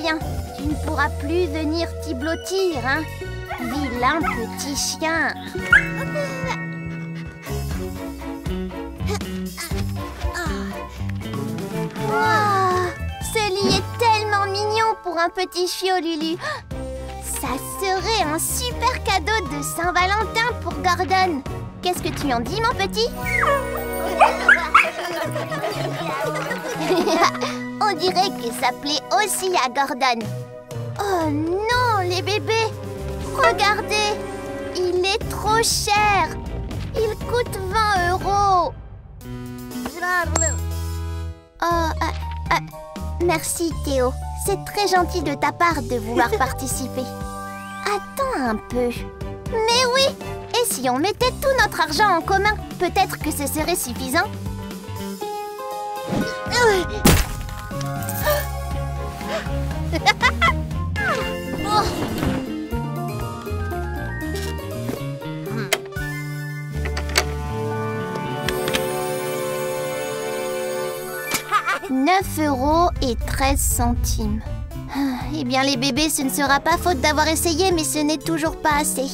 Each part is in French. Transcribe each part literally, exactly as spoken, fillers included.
bien. Tu ne pourras plus venir t'y blottir, hein? Vilain petit chien. Wow, ce lit est tellement mignon pour un petit chiot, Lulu. Ça serait un super cadeau de Saint-Valentin pour Gordon. Qu'est-ce que tu en dis, mon petit? On dirait que ça plaît aussi à Gordon. Oh non, les bébés! Regardez! Il est trop cher! Il coûte vingt euros! Oh, euh, euh, merci Théo. C'est très gentil de ta part de vouloir participer. Attends un peu. Mais oui! Et si on mettait tout notre argent en commun? Peut-être que ce serait suffisant. neuf euros et treize centimes. Eh bien, les bébés, ce ne sera pas faute d'avoir essayé, mais ce n'est toujours pas assez.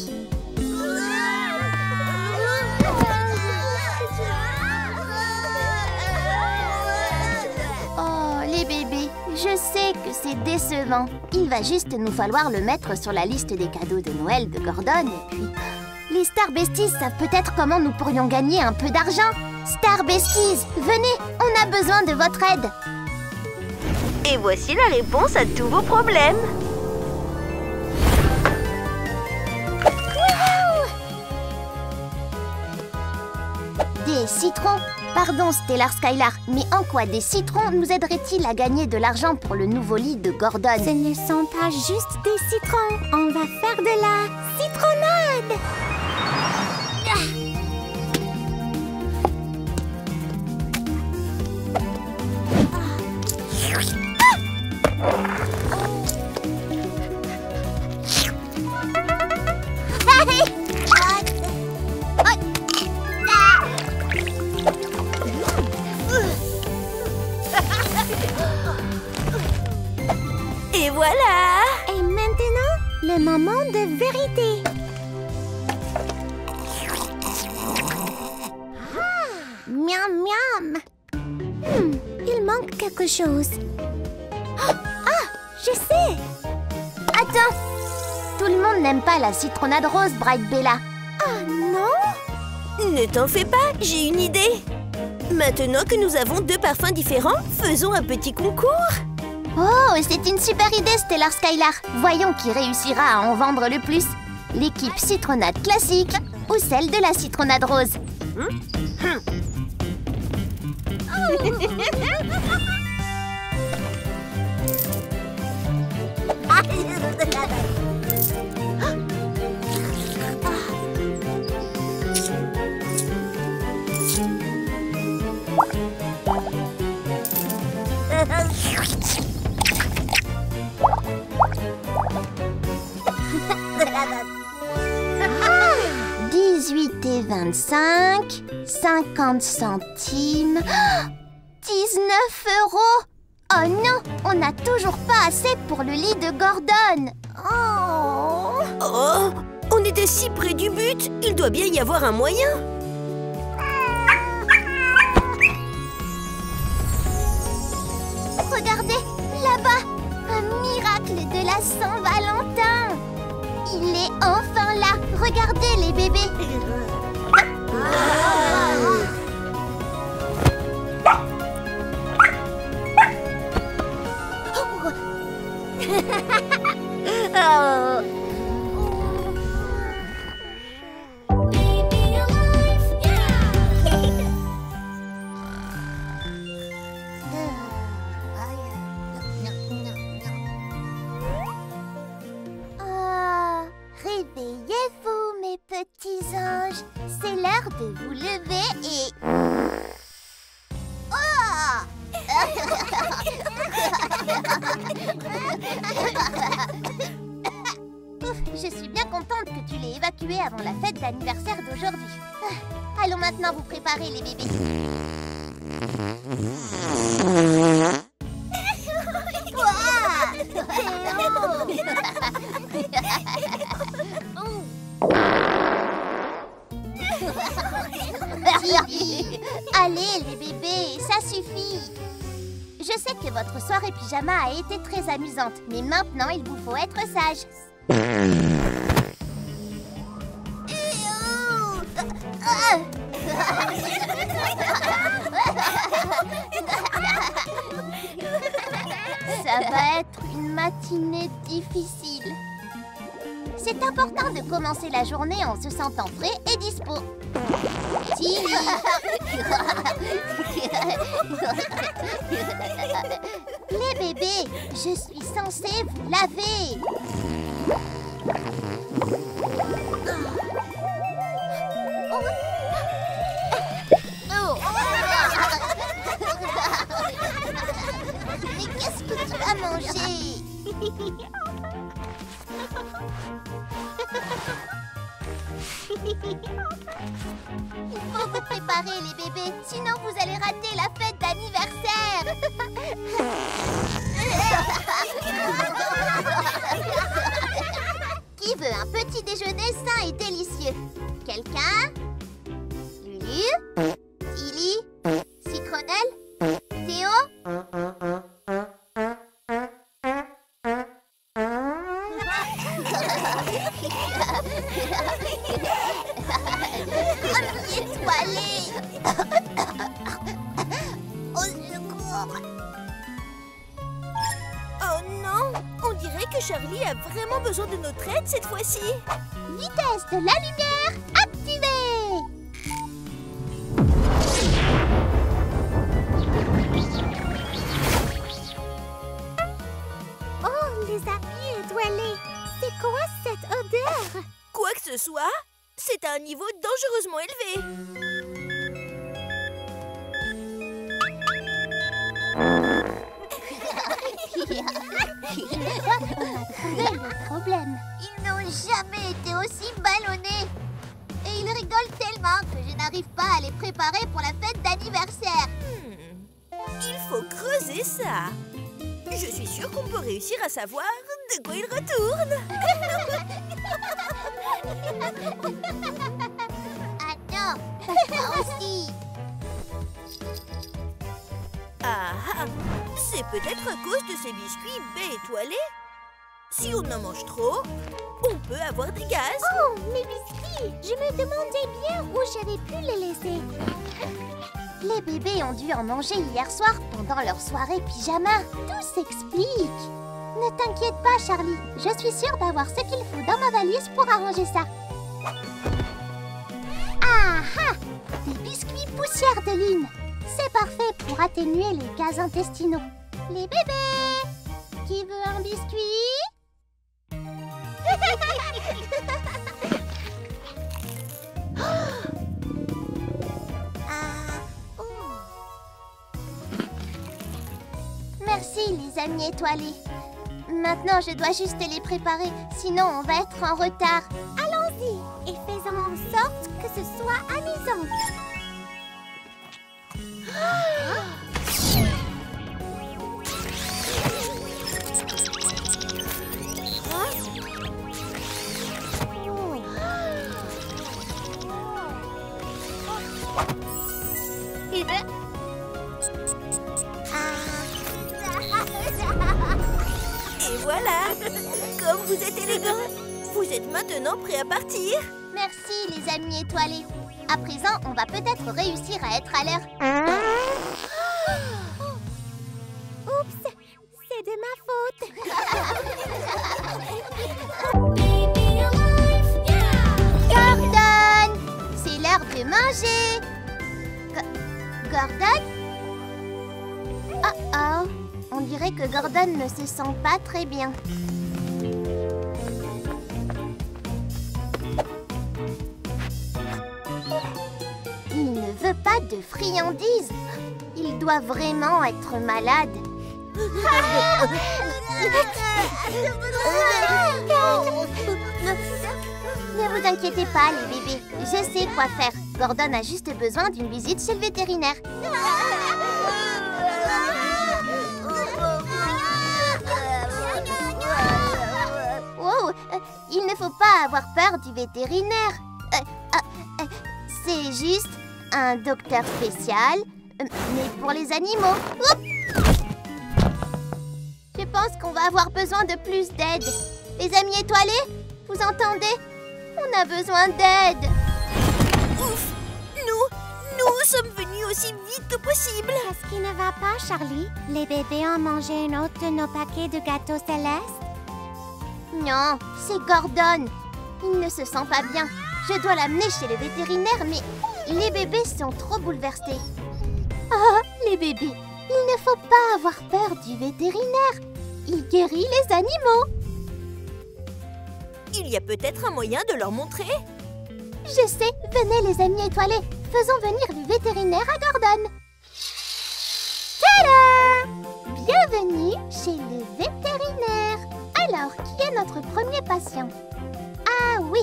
Oh, les bébés, je sais que c'est décevant. Il va juste nous falloir le mettre sur la liste des cadeaux de Noël de Gordon. Et puis, les Star Besties savent peut-être comment nous pourrions gagner un peu d'argent. Star Besties, venez, on a besoin de votre aide. Et voici la réponse à tous vos problèmes. Des citrons? Pardon, Stellar Skylar, mais en quoi des citrons nous aideraient-ils à gagner de l'argent pour le nouveau lit de Gordon? Ce ne sont pas juste des citrons. On va faire de la citronnade. Et voilà! Et maintenant, le moment de vérité. Ah, miam miam. Hmm, il manque quelque chose. Ah, je sais. Attends! Tout le monde n'aime pas la citronnade rose, Bright Bella. Ah non? Ne t'en fais pas, j'ai une idée. Maintenant que nous avons deux parfums différents, faisons un petit concours. Oh, c'est une super idée, Stellar Skylar. Voyons qui réussira à en vendre le plus. L'équipe citronnade classique ou celle de la citronnade rose. dix-huit et vingt-cinq, cinquante centimes, dix-neuf euros. Oh non, on n'a toujours pas assez pour le lit de Gordon. Oh. Oh, on était si près du but, il doit bien y avoir un moyen. Regardez, là-bas, un miracle de la Saint-Valentin. Il est enfin là. Regardez les bébés. Oh. Ah, réveillez-vous, mes petits anges. C'est l'heure de vous lever et... Oh! Ouf, je suis bien contente que tu l'aies évacué avant la fête d'anniversaire d'aujourd'hui. Ah, allons maintenant vous préparer, les bébés. Ouah! Allez, les bébés, ça suffit. Je sais que votre soirée pyjama a été très amusante, mais maintenant, il vous faut être sage. Ça va être une matinée difficile. C'est important de commencer la journée en se sentant frais et dispo. Tilly. Les bébés, je suis censée vous laver. Oh. Mais qu'est-ce que tu as mangé? Il faut vous préparer, les bébés, sinon vous allez rater la fête d'anniversaire. Qui veut un petit déjeuner sain et délicieux? Quelqu'un? Lulu? Tilly? Citronnelle? Théo? Étoilé. Au secours. Oh non! On dirait que Charlie a vraiment besoin de notre aide cette fois-ci. Vitesse de la lumière activée. Oh, les habits étoilés! C'est quoi cette odeur? Quoi que ce soit, c'est à un niveau dangereusement élevé. On a trouvé le problème. Ils n'ont jamais été aussi ballonnés. Et ils rigolent tellement que je n'arrive pas à les préparer pour la fête d'anniversaire. Hmm. Il faut creuser ça. Je suis sûre qu'on peut réussir à savoir de quoi ils retournent. Ah non, moi aussi. Ah ah, c'est peut-être à cause de ces biscuits baies étoilés. Si on en mange trop, on peut avoir des gaz. Oh, mes biscuits! Je me demandais bien où j'avais pu les laisser. Les bébés ont dû en manger hier soir pendant leur soirée pyjama. Tout s'explique. Ne t'inquiète pas, Charlie. Je suis sûre d'avoir ce qu'il faut dans ma valise pour arranger ça. Ah ah! Des biscuits poussière de lune. C'est parfait pour atténuer les gaz intestinaux. Les bébés! Qui veut un biscuit? Ah, oh. Merci les amis étoilés. Maintenant je dois juste les préparer, sinon on va être en retard. Allons-y et faisons en sorte que ce soit amusant. Et voilà! Comme vous êtes élégant, vous êtes maintenant prêt à partir. Merci les amis étoilés. À présent, on va peut-être réussir à être à l'heure. Oups, c'est de ma faute. Gordon! C'est l'heure de manger. Go- Gordon? Oh oh, on dirait que Gordon ne se sent pas très bien. Il ne veut pas de friandises. Il doit vraiment être malade. Ne vous inquiétez pas, les bébés. Je sais quoi faire. Gordon a juste besoin d'une visite chez le vétérinaire. Wow, il ne faut pas avoir peur du vétérinaire. Euh, euh, euh, c'est juste un docteur spécial, euh, mais pour les animaux. Oups! Je pense qu'on va avoir besoin de plus d'aide. Les amis étoilés, vous entendez? On a besoin d'aide. Ouf! Nous, nous sommes venus aussi vite que possible. Qu'est-ce qui ne va pas, Charlie? Les bébés ont mangé un autre de nos paquets de gâteaux célestes? Non, c'est Gordon. Il ne se sent pas bien. Je dois l'amener chez le vétérinaire, mais les bébés sont trop bouleversés. Oh, les bébés, il ne faut pas avoir peur du vétérinaire. Il guérit les animaux. Il y a peut-être un moyen de leur montrer. Je sais, venez les amis étoilés. Faisons venir le vétérinaire à Gordon. Tada! Bienvenue chez le vétérinaire. Alors, qui est notre premier patient? Ah oui.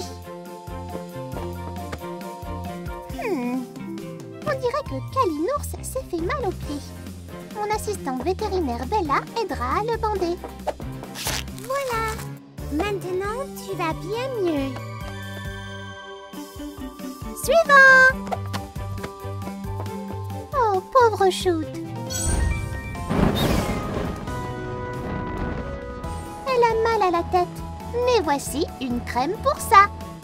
Hmm. On dirait que Kalinours s'est fait mal au pied. Mon assistante vétérinaire Bella aidera à le bander. Voilà. Maintenant, tu vas bien mieux. Suivant! Oh, pauvre Shoot. Elle a mal à la tête. Mais voici une crème pour ça.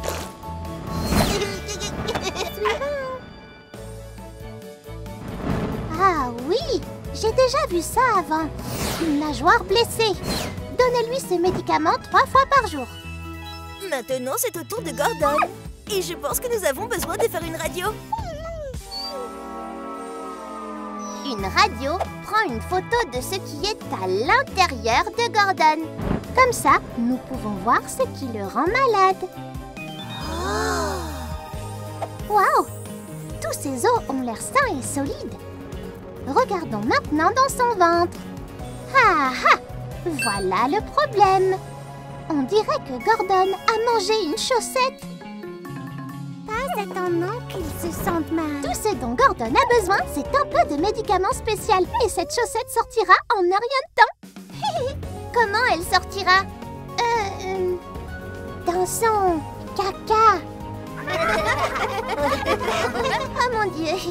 Ah oui, j'ai déjà vu ça avant. Une nageoire blessée. Donnez-lui ce médicament trois fois par jour. Maintenant, c'est au tour de Gordon. Et je pense que nous avons besoin de faire une radio. Une radio prend une photo de ce qui est à l'intérieur de Gordon. Comme ça, nous pouvons voir ce qui le rend malade. Waouh! Tous ces os ont l'air sains et solides. Regardons maintenant dans son ventre. Ah ah! Voilà le problème. On dirait que Gordon a mangé une chaussette. Pas étonnant qu'ils se sentent mal. Tout ce dont Gordon a besoin, c'est un peu de médicament spécial. Et cette chaussette sortira en un rien de temps. Comment elle sortira? Euh... Dans son caca. Oh mon Dieu.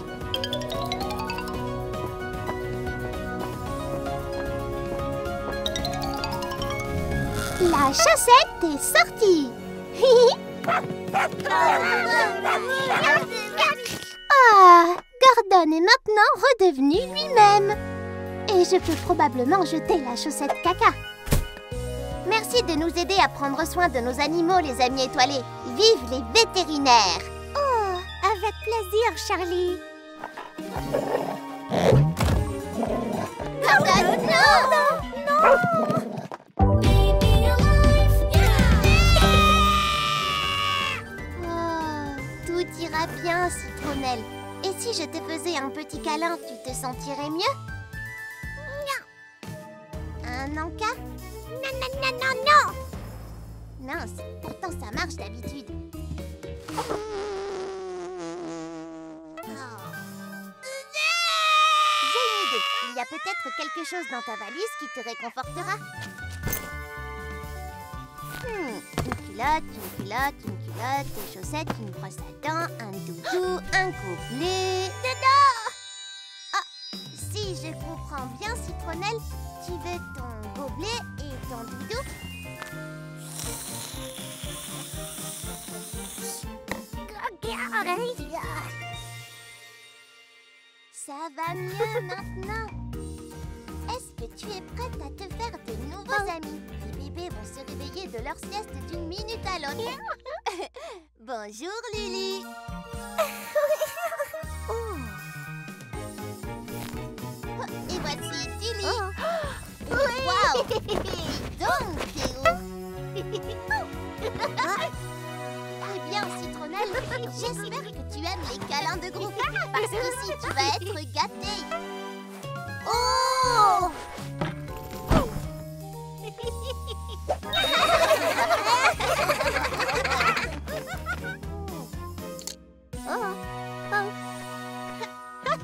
La chaussette est sortie. Ah, Gordon est maintenant redevenu lui-même. Et je peux probablement jeter la chaussette caca. Merci de nous aider à prendre soin de nos animaux, les amis étoilés. Vive les vétérinaires! Oh, avec plaisir, Charlie. Gordon, non! Non! Oh, tout ira bien, Citronnelle. Et si je te faisais un petit câlin, tu te sentirais mieux? Non. Un encas? Non, non, non, non, non. Mince, pourtant ça marche d'habitude. Oh. J'ai une idée. Il y a peut-être quelque chose dans ta valise qui te réconfortera. Hmm, une culotte, une culotte, une culotte, des chaussettes, une brosse à dents, un doudou, un gobelet. Dedans! Ah, si je comprends bien, Citronnelle, tu veux ton gobelet et ton doudou? Ça va mieux maintenant. Est-ce que tu es prête à te faire de nouveaux amis? Les bébés vont se réveiller de leur sieste d'une minute à l'autre. Bonjour Lily. Oh. Et voici Tilly. Oh. Waouh. Donc, Théo. Eh bien, Citronnelle, j'espère que tu aimes les câlins de groupe. Parce qu'ici, tu vas être gâtée. Oh!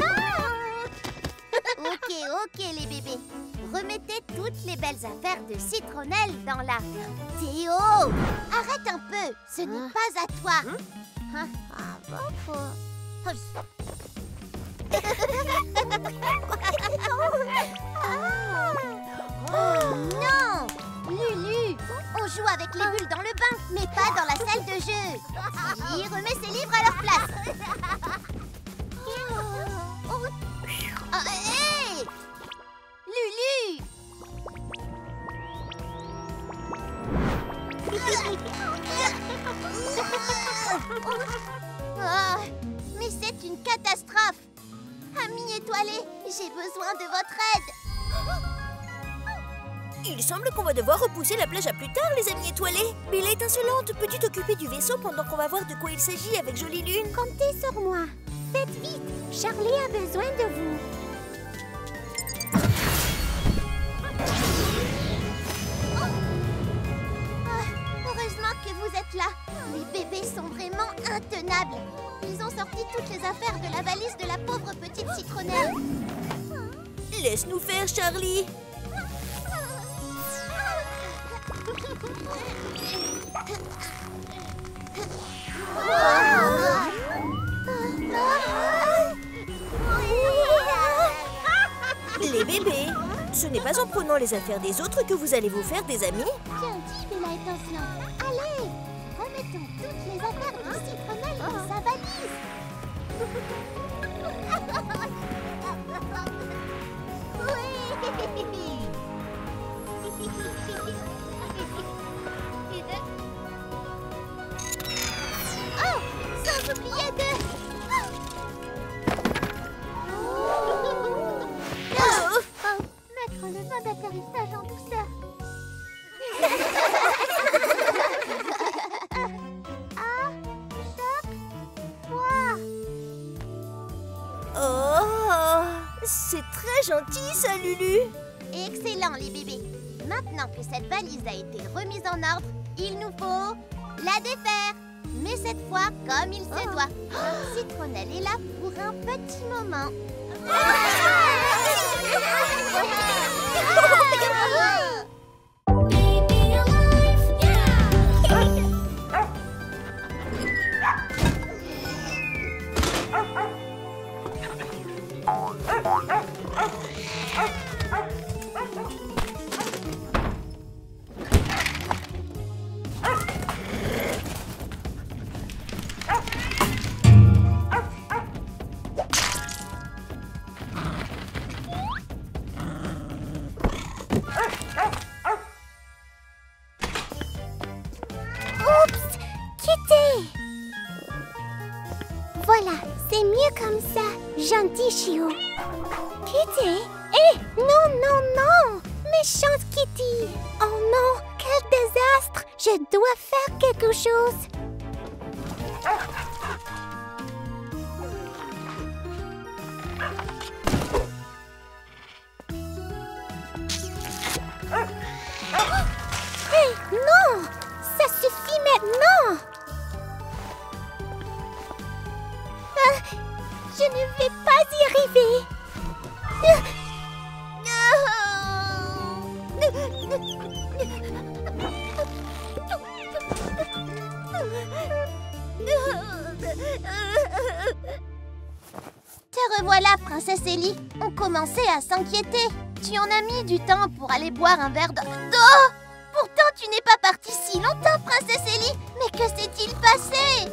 Ok, ok les bébés. Remettez toutes les belles affaires de Citronnelle citronnelle dans la... Théo, arrête un peu, ce n'est Hein? pas à toi. Hein? Ah, bon, Oh non, Lulu, on joue avec les bulles dans le bain, mais pas dans la salle de jeu. Silly, remets ses livres à leur place. Ah, hé Lulu. Oh, mais c'est une catastrophe. Amis étoilés, j'ai besoin de votre aide. Il semble qu'on va devoir repousser la plage à plus tard, les amis étoilés. Belle étincelante, peux-tu t'occuper du vaisseau pendant qu'on va voir de quoi il s'agit avec Jolie Lune? Comptez sur moi. Faites vite. Charlie a besoin de vous. Ah, heureusement que vous êtes là. Les bébés sont vraiment intenables. Ils ont sorti toutes les affaires de la valise de la pauvre petite citronnelle. Laisse-nous faire, Charlie. Les bébés, ce n'est pas en prenant les affaires des autres que vous allez vous faire des amis. Bien dit, Bella étincelante. Allez, remettons toutes les affaires de citronnelle dans sa valise. Oh, sans oublier de... Oh. Oh, mettre le vin d'atterrissage en douceur. Ah, choc, froid. Oh, c'est très gentil ça, Lulu. Excellent, les bébés. Maintenant que cette valise a été remise en ordre, il nous faut la défaire. Mais cette fois, comme il se doit. Notre citronnelle est là pour un petit moment. Oups! Quittez! Voilà, c'est mieux comme ça. Gentil Chio. Kitty? Eh! Non, non, non! Méchante Kitty! Oh non! Quel désastre! Je dois faire quelque chose. Hé! Non! Ça suffit maintenant! Ah, je ne vais pas y arriver. Te revoilà, princesse Ellie. On commençait à s'inquiéter. Tu en as mis du temps pour aller boire un verre d'eau. Oh! Pourtant, tu n'es pas partie si longtemps, princesse Ellie. Mais que s'est-il passé?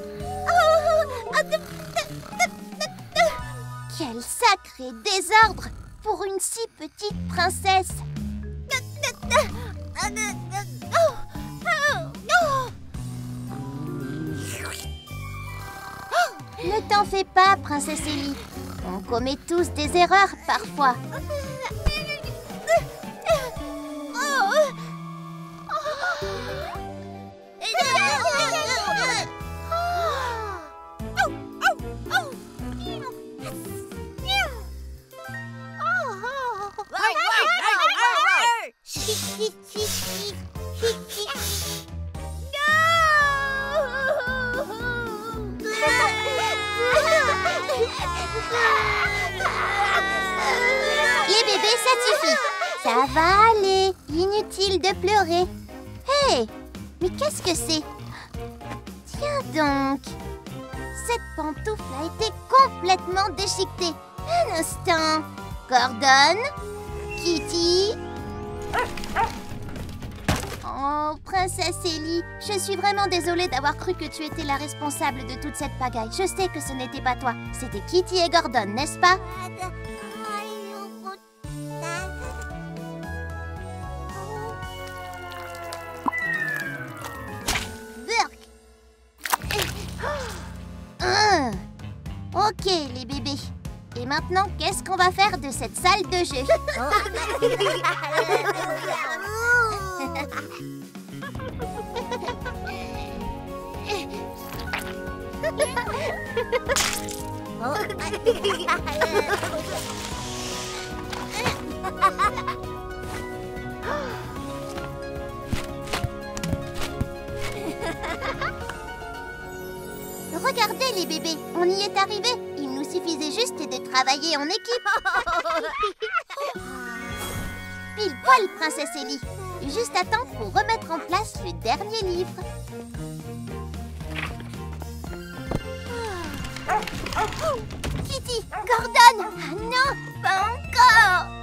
Quel sacré désordre pour une si petite princesse. Ne t'en fais pas, princesse Ellie. On commet tous des erreurs parfois. Les bébés, ça suffit. Ça va aller. Inutile de pleurer. Hé, hey, mais qu'est-ce que c'est? Tiens donc. Cette pantoufle a été complètement déchiquetée. Un instant. Gordon? Kitty? Oh, Princesse Ellie, je suis vraiment désolée d'avoir cru que tu étais la responsable de toute cette pagaille. Je sais que ce n'était pas toi. C'était Kitty et Gordon, n'est-ce pas? Hum. Ok, les bébés. Et maintenant, qu'est-ce qu'on va faire de cette salle de jeu? Regardez les bébés, on y est arrivé. Il nous suffisait juste de travailler en équipe. Pile poil, Princesse Ellie. Juste à temps pour remettre en place le dernier livre. Kitty, Gordon, ah non, pas encore.